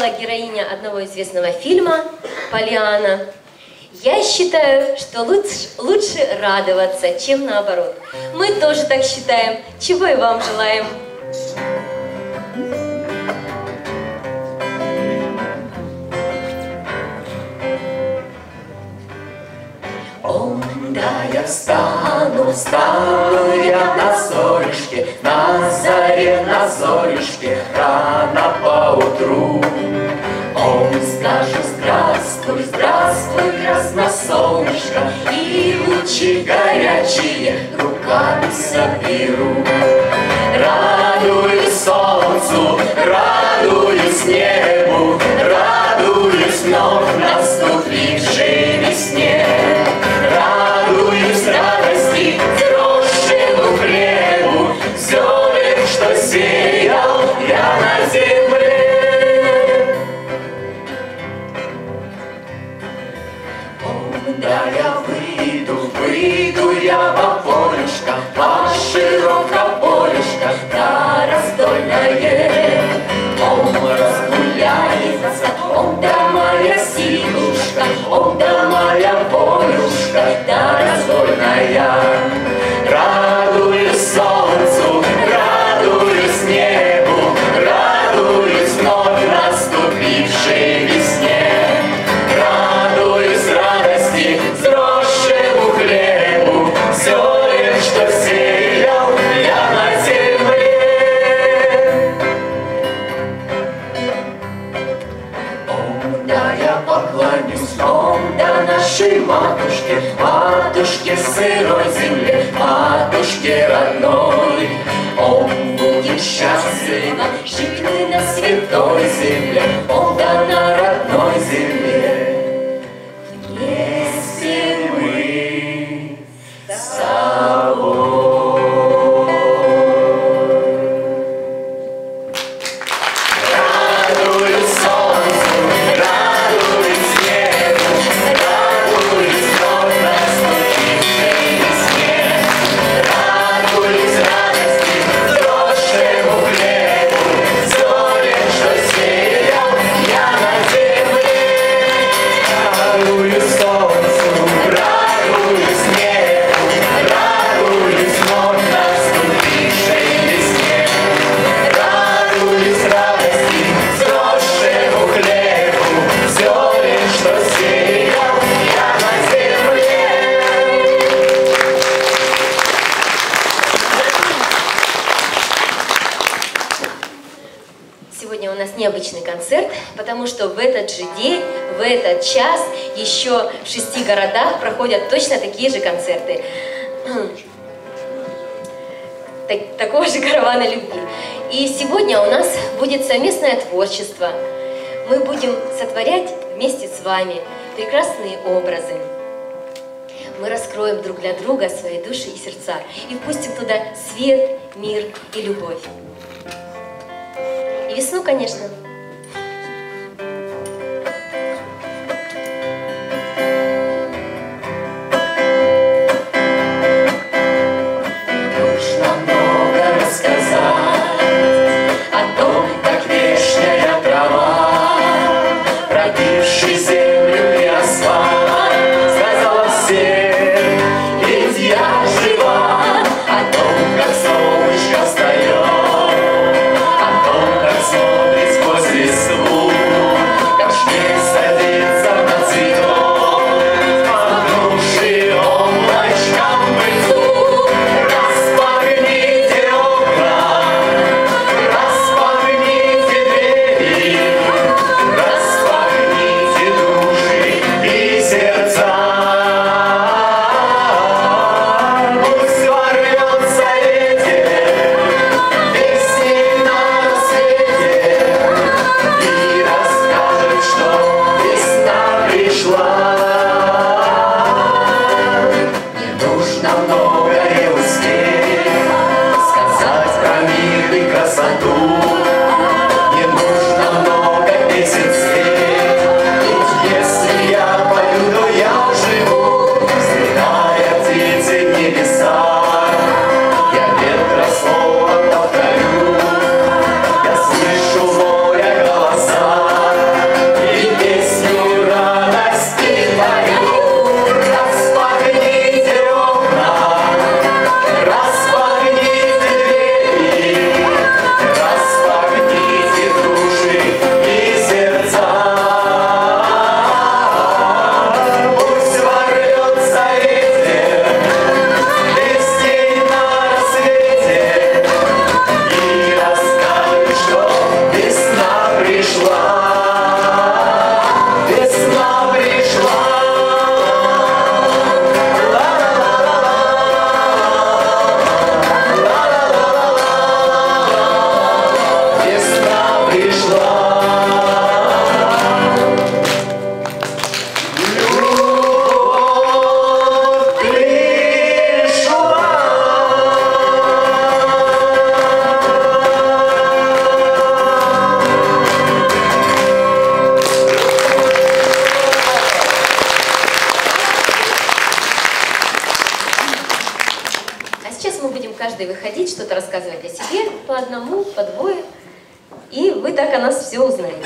сказала героиня одного известного фильма Поллианна. Я считаю, что лучше радоваться, чем наоборот. Мы тоже так считаем, чего и вам желаем. Да, я встану я на зорюшке, на зорюшке, рано поутру. Он скажет здравствуй, здравствуй, красносолнышко, и лучи горячие руками соберу. Радуюсь солнцу, радуюсь небу, радуюсь вновь наступившей весне. Радуюсь радости, взросшему хлебу, зерен, что сеял я на земле. Да я выйду я во полюшко, по широкое полюшко, да раздольное. Он разгуляется, он да моя силушка, он да моя волюшка, да раздольная. Радуюсь солнцу, радуюсь небу, радуюсь вновь наступившей весне. Радуюсь радости, взросшему хлебу, зерен, что сеял я на земле. Да я поклонюсь, да нашей матушке, матушке сырой земле, матушке родной. Он будет счастлив жить мы на святой земле, он да на родной земле. Вместе мы с собой. Сегодня у нас необычный концерт, потому что в этот же день, в этот час еще в 6 городах проходят точно такие же концерты. Такого же каравана любви. И сегодня у нас будет совместное творчество. Мы будем сотворять вместе с вами прекрасные образы. Мы раскроем друг для друга свои души и сердца и впустим туда свет, мир и любовь. И весну, конечно. Нужно много рассказать о том, как вешняя трава, пробивший землю и асфальт, сказала всем, ведь я жива, о том, как солнышко встает, о том, как смотрит сквозь каждый выходить, что-то рассказывать о себе, по одному, по двое. И вы так о нас все узнаете.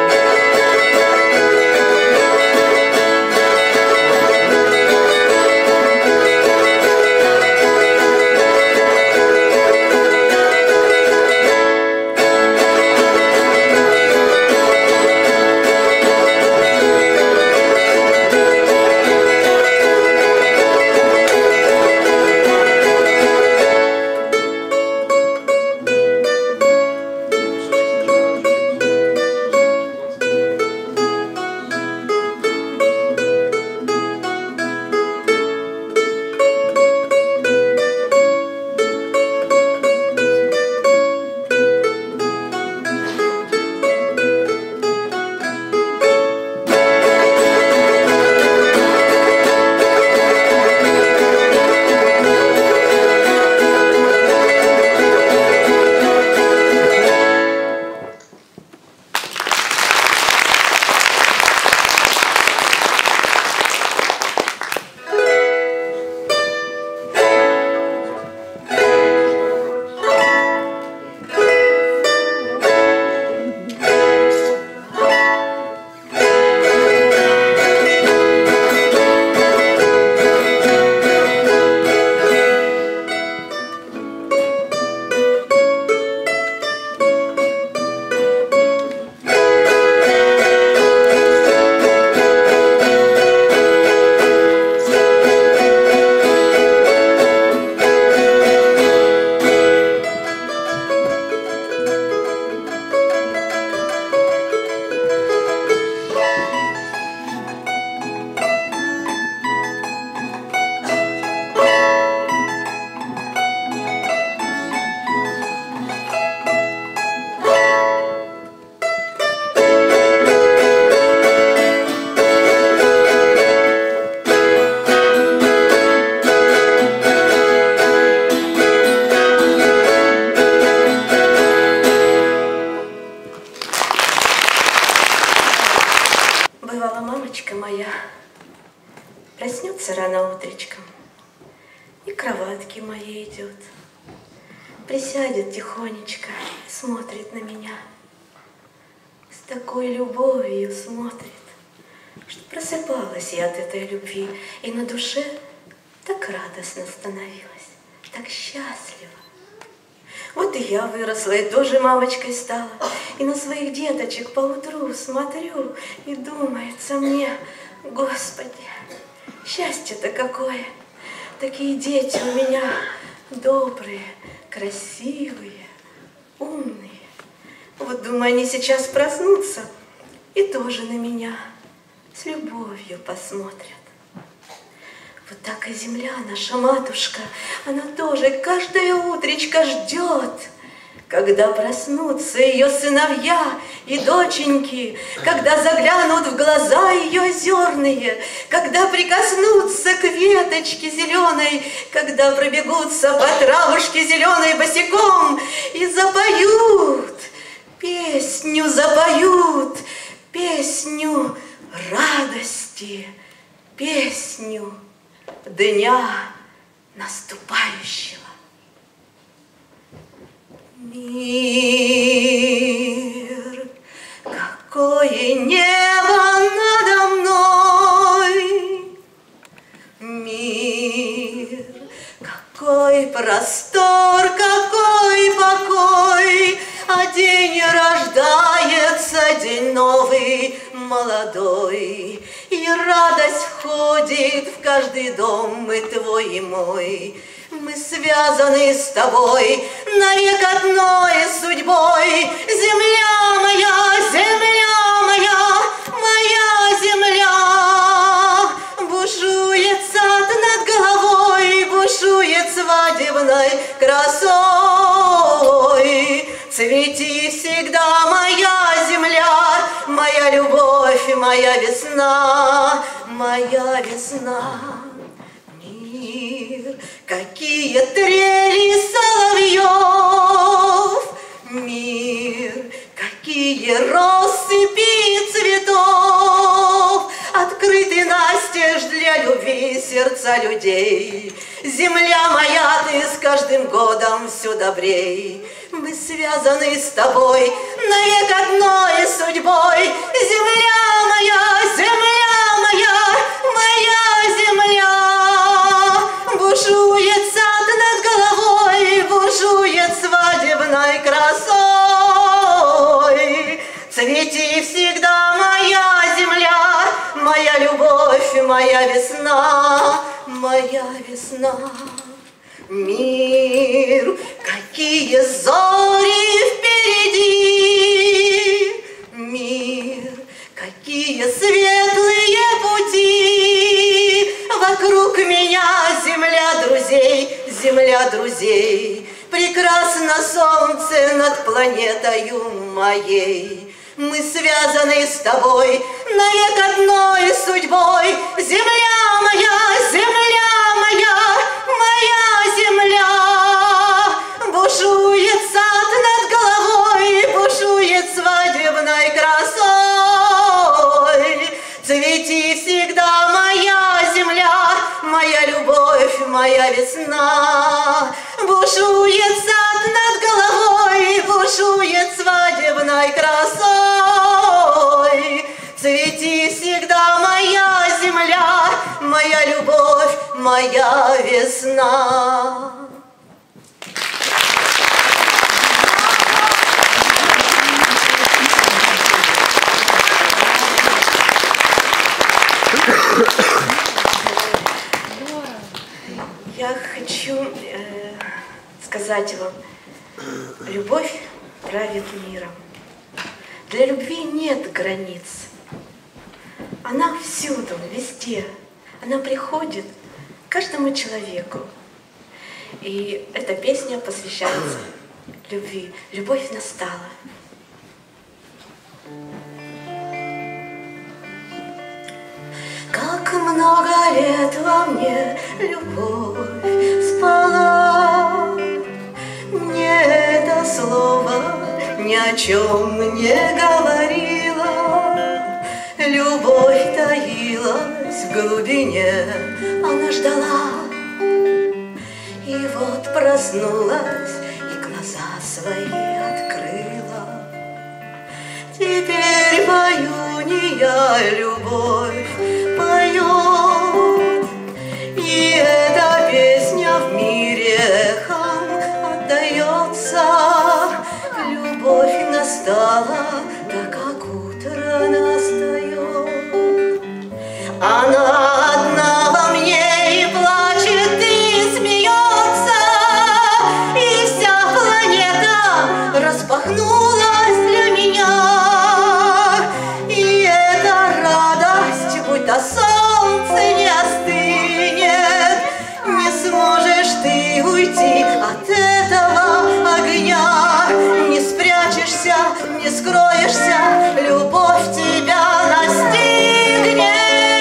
Бывала мамочка моя, проснется рано утречком и к кроватке моей идет, присядет тихонечко, смотрит на меня, с такой любовью смотрит, что просыпалась я от этой любви, и на душе так радостно становилась, так счастлива. Вот и я выросла, и тоже мамочкой стала, и на своих деточек поутру смотрю, и думается мне: Господи, счастье-то какое! Такие дети у меня добрые, красивые, умные. Вот думаю, они сейчас проснутся и тоже на меня с любовью посмотрят. Вот так и земля, наша матушка, она тоже каждое утречко ждет, когда проснутся ее сыновья и доченьки, когда заглянут в глаза ее озерные, когда прикоснутся к веточке зеленой, когда пробегутся по травушке зеленой босиком и запоют, песню радости, песню дня наступающего. Мир, какое небо надо мной, мир, какой простор, какой покой, а день рождается, день новый, молодой, и радость входит в каждый дом, и твой, и мой. Мы связаны с тобой навек одной судьбой. Земля моя, моя земля, бушует сад над головой, бушует свадебной красой. Цвети всегда, моя земля, моя любовь, моя весна, моя весна. Мир, какие трели соловьев, мир, какие россыпи цветов, открыты настежь для любви сердца людей. Земля моя, ты с каждым годом все добрей. Мы связаны с тобой навек одной судьбой. Земля моя, моя земля. Бушует сад над головой, бушует свадебной красой. Цвети всегда, моя земля, моя любовь, моя весна, моя весна. Мир, какие зори впереди, мир, какие светлые пути. Вокруг меня земля друзей, прекрасно солнце над планетою моей. Мы связаны с тобой навек одной судьбой. Земля моя, моя земля. Бушует сад над головой, бушует свадебной красой. Цвети всегда, моя земля, моя любовь, моя весна. Бушует сад над головой, бушует свадебной красой. Цвети всегда, моя земля, моя любовь, моя весна. Я хочу сказать вам, любовь правит миром. Для любви нет границ. Она всюду, везде. Она приходит к каждому человеку. И эта песня посвящается любви. Любовь настала. Как много лет во мне любовь спала. Мне это слово ни о чем не говорила. Любовь таилась в глубине, она ждала. И вот проснулась и глаза свои открыла. Теперь пою не я, любовь поет. И эта песня в мире эхом отдается. Любовь настала, так как утро настает. Она одна во мне и плачет, и смеется. И вся планета распахнулась для меня. И эта радость, будто солнце не остынет, не сможешь ты уйти от этого огня. Не спрячешься, не скроешься, любовь тебя настигнет.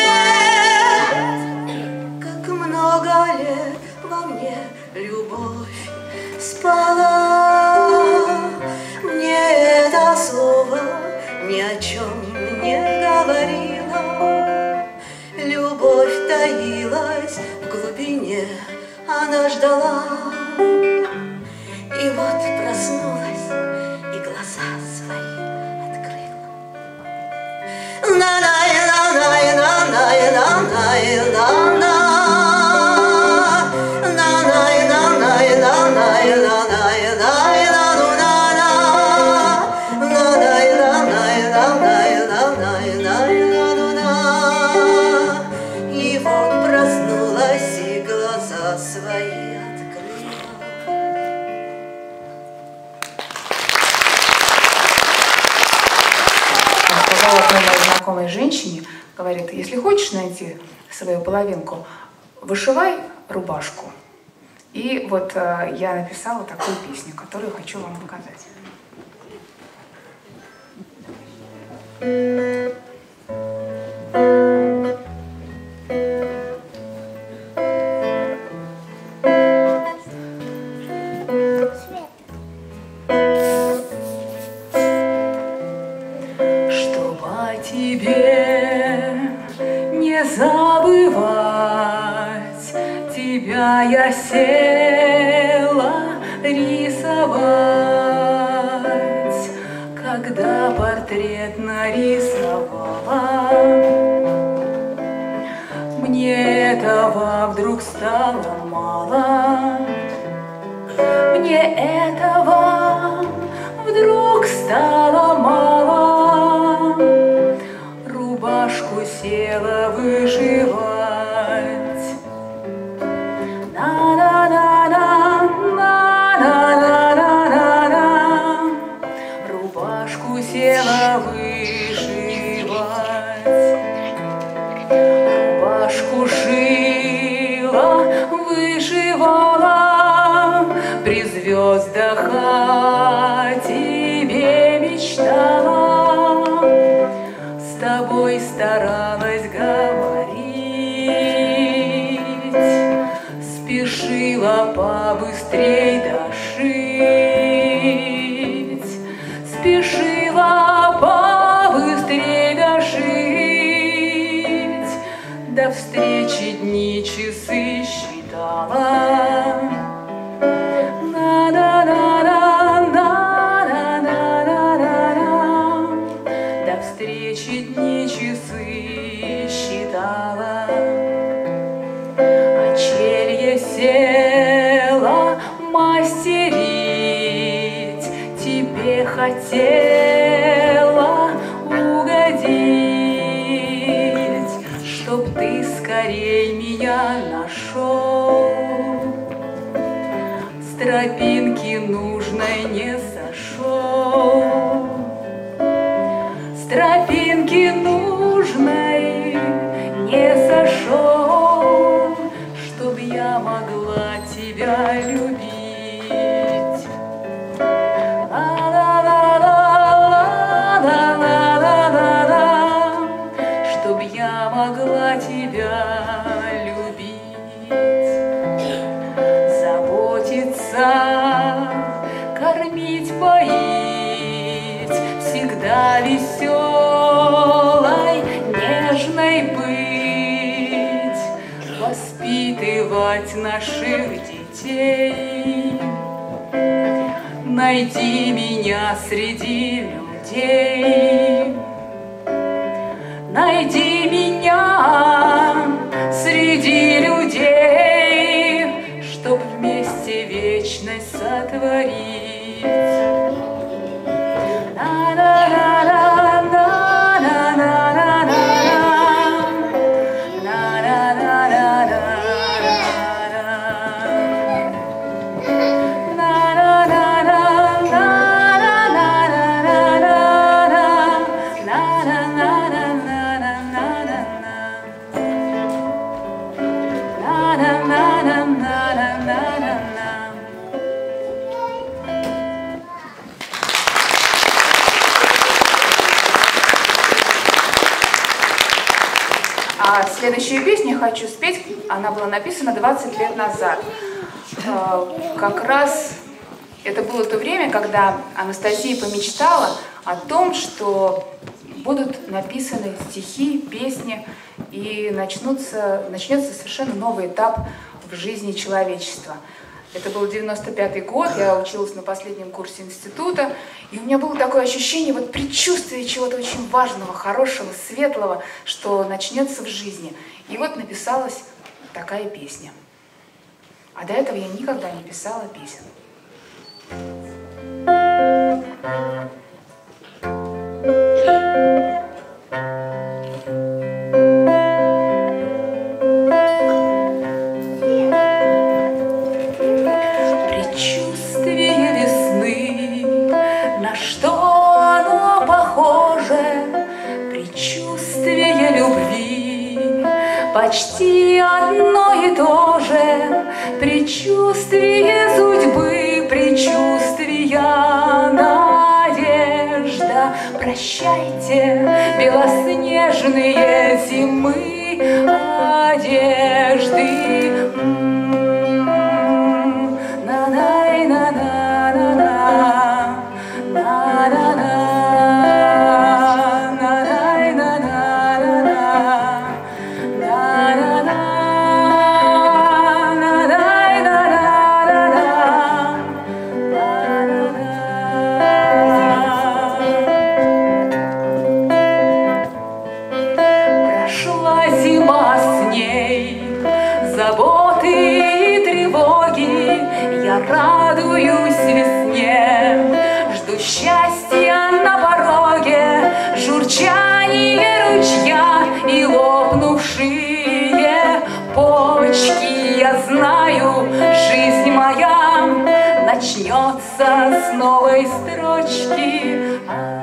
Как много лет во мне любовь спала. Мне это слово ни о чем не говорило. Любовь таилась в глубине, она ждала. И вот проснулась и глаза свои открыла. И вот проснулась и глаза свои открыла. Сказала одной моей знакомой женщине, говорит, если хочешь найти свою половинку, вышивай рубашку. И вот я написала такую песню, которую хочу вам показать. Чтоб о тебе не забывать, тебя я я села рисовать, когда портрет нарисовала, мне этого вдруг стало мало. Мне этого вдруг стало мало. Рубашку села вышивать. На-на-на-на, на-на-на-на-на. Рубашку села вышивать. Рубашку шила, вышивала, при звездах о тебе мечтала, с тобой старалась говорить, спешила побыстрей дошить, спешила побыстрей дошить, до встречи дни часы считала. До встречи дни часы считала, а челье села мастерить, тебе хотела угодить, чтоб ты скорей меня нашел, с тропинки нужной не сошел, с тропинки нужной не сошел, чтоб я могла тебя любить. Ла-ла-ла-ла-ла-ла-ла-ла-ла, чтоб я могла тебя любить, заботиться, кормить, поить, всегда веселой, нежной быть, воспитывать наших детей. Найди меня среди людей, найди меня среди людей, чтоб вместе вечность сотворить. А следующую песню я хочу спеть, она была написана 20 лет назад. Как раз это было то время, когда Анастасия помечтала о том, что будут написаны стихи, песни, и начнется совершенно новый этап в жизни человечества. Это был 95-й год, я училась на последнем курсе института, и у меня было такое ощущение, вот предчувствие чего-то очень важного, хорошего, светлого, что начнется в жизни. И вот написалась такая песня. А до этого я никогда не писала песен. Предчувствие весны, на что оно похоже? Предчувствие любви, почти одно и то же. Предчувствие судьбы, предчувствия надежда. Прощайте, белоснежные зимы одежды. сосновой строчки.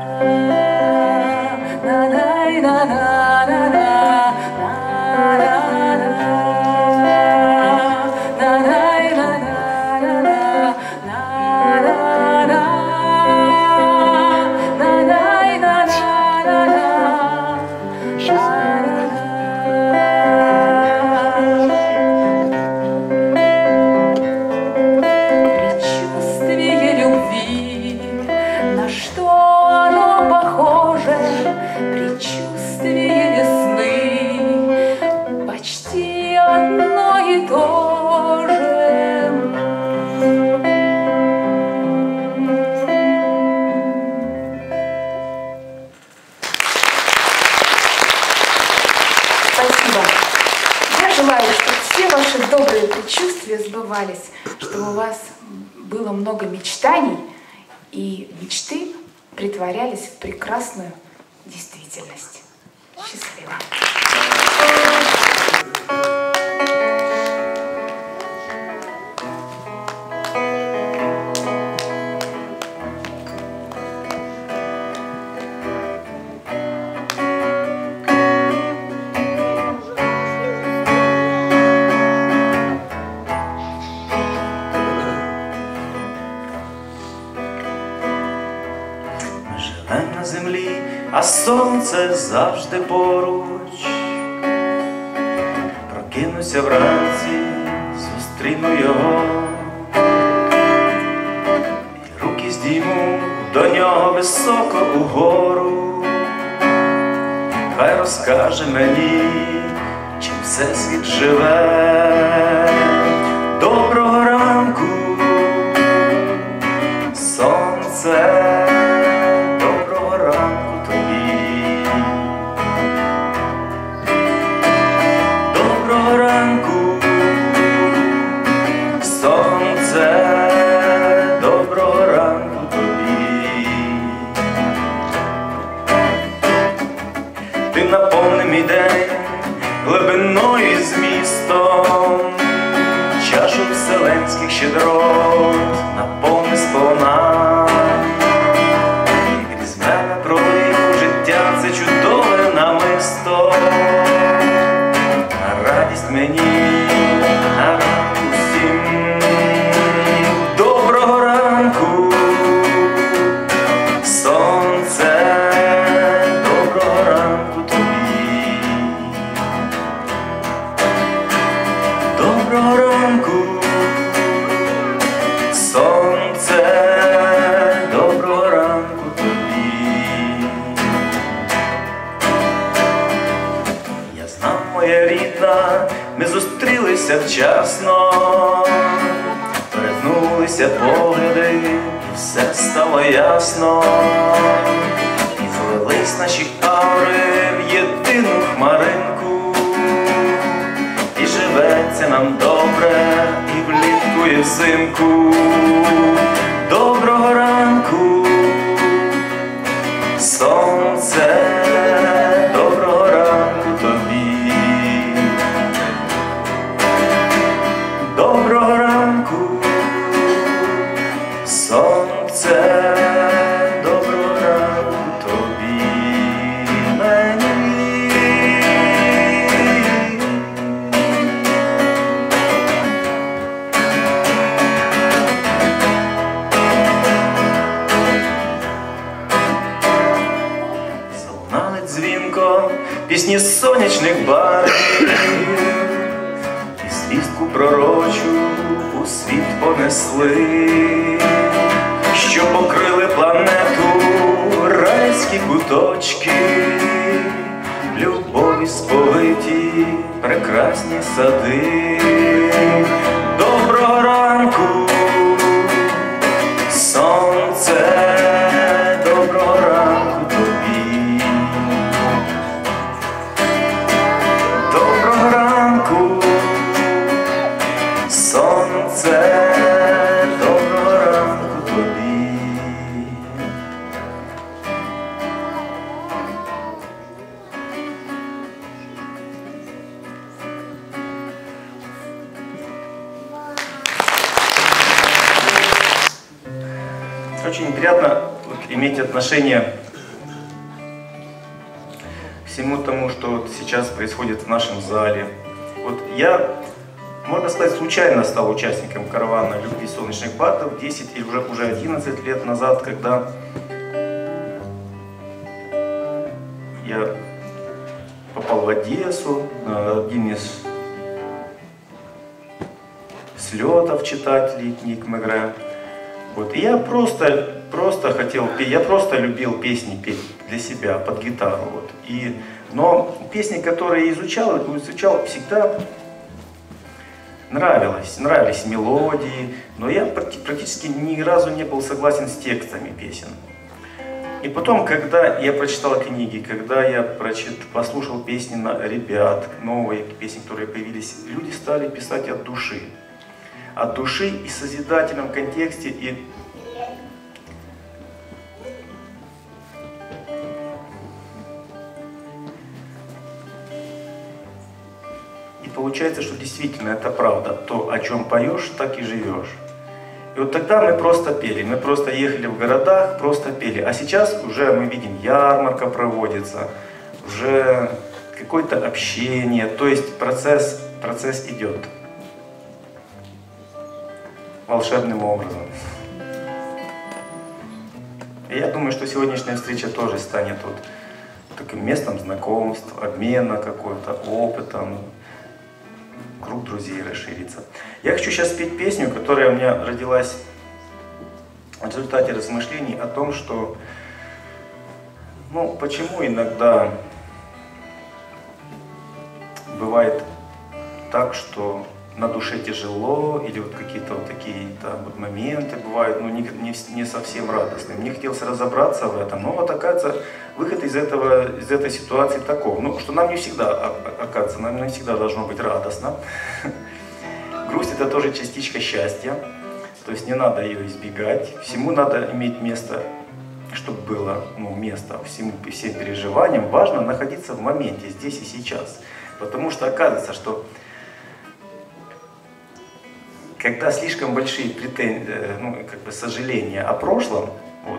Сбывались, чтобы у вас было много мечтаний, и мечты притворялись в прекрасную действительность. Счастливо! На землі, а сонце завжди поруч. Прокинуся вранці, зустріну його, і руки здійму до нього високо угору. Хай розкаже мені, чим всесвіт живе. Доброго ранку, сонце. Ти наповни мій день глибиною і змістом, чашу вселенських щедрот наповни сповна. І крізь мене пролив життя це чудове намисто, на радість мені, на ранку всім. Доброго ранку, сонце. Доброго ранку, сонце, доброго ранку тобі. Я знав, моя рідна, ми зустрілися вчасно, перетнулися погляди, і все стало ясно. І злились наші аури в єдину хмаринку. І живеться нам добре, і влітку, і взимку. Доброго ранку, сонце, доброго ранку тобі. Доброго ранку, сонце, доброго ранку тобі. Дзвінко пісні сонячних барвів, і звістку пророчу у світ понесли, що покрили планету райські куточки, любові сповиті прекрасні сади. Доброго ранку, сонце, доброго ранку тобі. Доброго ранку, сонце, доброго ранку тобі. Очень приятно вот иметь отношение к всему тому, что вот сейчас происходит в нашем зале. Вот я, можно сказать, случайно стал участником каравана любви солнечных бардов 10 или уже 11 лет назад, когда я попал в Одессу на один из слетов читателей книг Мегре. Вот. И я просто хотел петь, я просто любил песни петь для себя, под гитару. Вот. Но песни, которые изучал, всегда нравились мелодии, но я практически ни разу не был согласен с текстами песен. И потом, когда я прочитал книги, когда я послушал песни ребят, новые песни, которые появились, люди стали писать от души и в созидательном контексте. И получается, что действительно это правда. То, о чем поешь, так и живешь. И вот тогда мы просто пели, мы просто ехали в городах, просто пели. А сейчас уже мы видим, ярмарка проводится, уже какое-то общение, то есть процесс идет волшебным образом. И я думаю, что сегодняшняя встреча тоже станет вот таким местом знакомств, обмена какой-то опытом, круг друзей расширится. Я хочу сейчас спеть песню, которая у меня родилась в результате размышлений о том, что, почему иногда бывает так, что на душе тяжело, или вот какие-то вот такие-то вот моменты бывают, не совсем радостные. Мне хотелось разобраться в этом, но вот оказывается, выход из этой ситуации таков, что нам не всегда, оказывается, нам не всегда должно быть радостно. Грусть — это тоже частичка счастья, то есть не надо ее избегать, всему надо иметь место, чтобы было место всем переживаниям. Важно находиться в моменте, здесь и сейчас, потому что оказывается, что когда слишком большие претензии, сожаления о прошлом,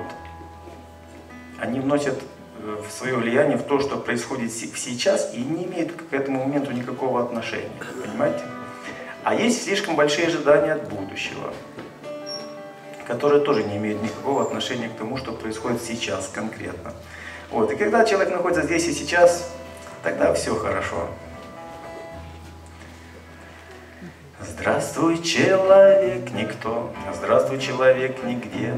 они вносят свое влияние в то, что происходит сейчас, и не имеют к этому моменту никакого отношения, понимаете? А есть слишком большие ожидания от будущего, которые тоже не имеют никакого отношения к тому, что происходит сейчас конкретно. И когда человек находится здесь и сейчас, тогда все хорошо. Здравствуй, человек, никто, здравствуй, человек, нигде,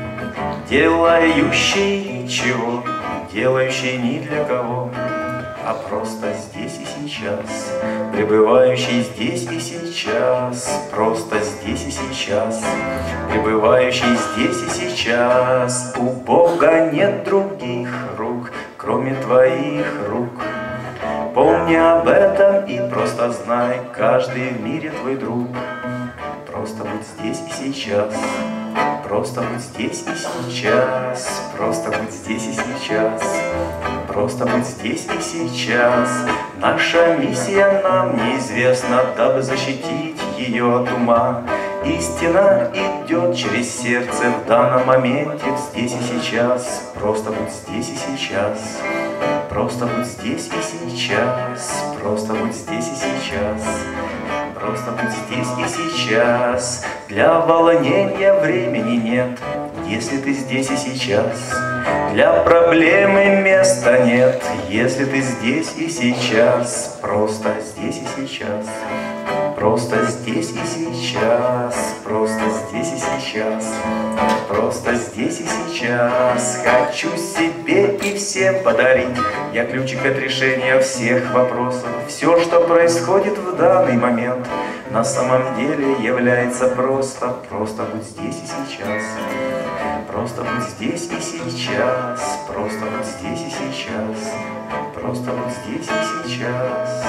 делающий ничего, делающий ни для кого, а просто здесь и сейчас, пребывающий здесь и сейчас, просто здесь и сейчас, пребывающий здесь и сейчас. У Бога нет других рук, кроме твоих рук. Помни об этом и просто знай, каждый в мире твой друг. Просто будь здесь и сейчас, просто будь здесь и сейчас, просто будь здесь и сейчас, просто будь здесь и сейчас. Наша миссия нам неизвестна, дабы защитить ее от ума. Истина идет через сердце в данном моменте, здесь и сейчас, просто будь здесь и сейчас. Просто будь здесь и сейчас, просто будь здесь и сейчас, просто будь здесь и сейчас. Для волнения времени нет, если ты здесь и сейчас. Для проблемы места нет, если ты здесь и сейчас. Просто здесь и сейчас, просто здесь и сейчас, просто здесь и сейчас, просто здесь и сейчас. Хочу себе и всем подарить я ключик от решения всех вопросов. Все, что происходит в данный момент, на самом деле является просто. Просто будь здесь и сейчас, просто будь здесь и сейчас, просто будь здесь и сейчас, просто будь здесь и сейчас.